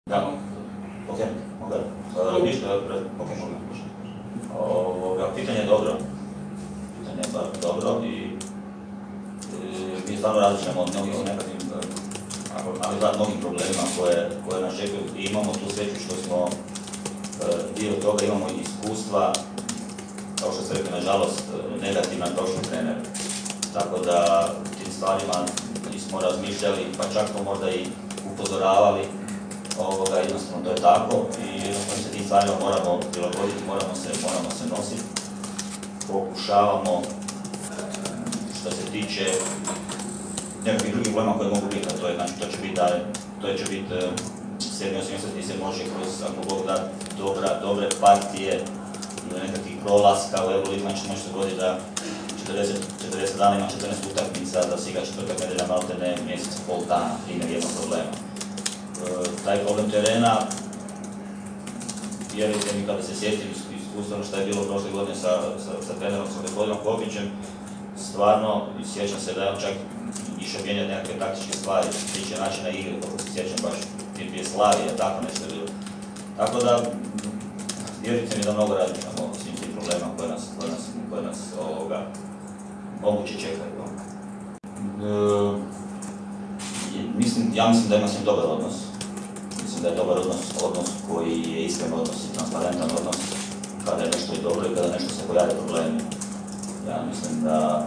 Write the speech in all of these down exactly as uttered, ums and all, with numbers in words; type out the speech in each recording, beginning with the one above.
Da, ok, mogu. Ništa, ok, mogu. Ovoga, pitanje je dobro. Pitanje je bar dobro i mi stvarno različimo od mnogih nekakvim, ali zbog mnogim problemima koje, koje nas čekaju i imamo tu sreću što smo dio toga, imamo iskustva, kao što ste rekli, nažalost, negativan prošli trener. Tako da tim stvarima smo razmišljali, pa čak to možda i upozoravali. Ovoga, jednostavno to je tako i jednostavno se tim stvarima moramo prilagoditi, moramo se, moramo se nositi. Pokušavamo, što se tiče nekakvih drugih problema koje mogu biti, a to je, znači, to će biti da, to će biti sedmi osamdeseti se može kroz, ako Bog da, dobra, dobre partije ili nekakvih prolaska u Euroligu, znači može se goditi da četrdeset dana ima četrnaest utakmica, da si igra četvrtak nedelja, malte ne mjesec i pol dana, primjer jednog problema. Taj problem terena, vjerujte mi kada se sjetim iskustveno što je bilo prošle godine sa, sa, sa trenerom, sa gospodinom Kopićem, stvarno sjećam se da je on čak išao mijenjati nekakve taktičke stvari, što se tiče načina igre, kako se sjećam baš prije Slavije, tako nešto je bilo. Tako da, vjerujte mi da mnogo razmišljamo o svim tim problemima koje nas, koje nas, koje nas ovoga, moguće čekaju. E, mislim, ja mislim da ima s njim dobar odnos. Mislim da je dobar odnos, odnos koji je iskren odnos i transparentan odnos kada je nešto i dobro i kada nešto se pojave problemi. Ja mislim da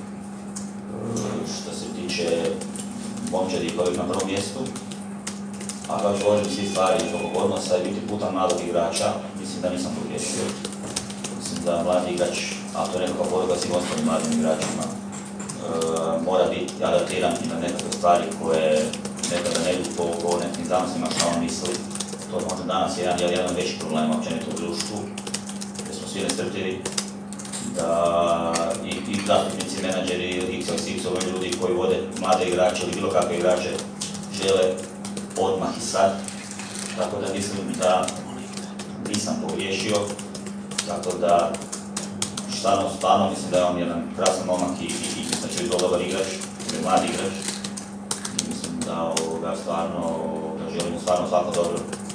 što se tiče momčadi koji na prvom mjestu, a kao ću ložiti svi stvari ovog odnosa i biti putan mladog igrača, mislim da nisam pogriješio. Mislim da mladi igrač, a to je nekakva poruka svim ostalim mladim igračima, e, mora biti adaptiran i na nekakve stvari koje nekada ne idu po, po nekim zamislima što on misli. To možda danas je jedan, jedan od većih problema općenito u društvu, gdje smo svi nestrpljivi, da i, i zastupnici, menadžeri, X X X, ovi ljudi koji vode mlade igrače ili bilo kakve igrače žele odmah i sad. Tako da mislim da nisam pogriješio, tako da stvarno, stvarno mislim da je on jedan krasan momak i, i, i mislim da će biti dobar igrač, ili mladi igrač. I mislim da ovoga, stvarno, da želimo stvarno svako dobro.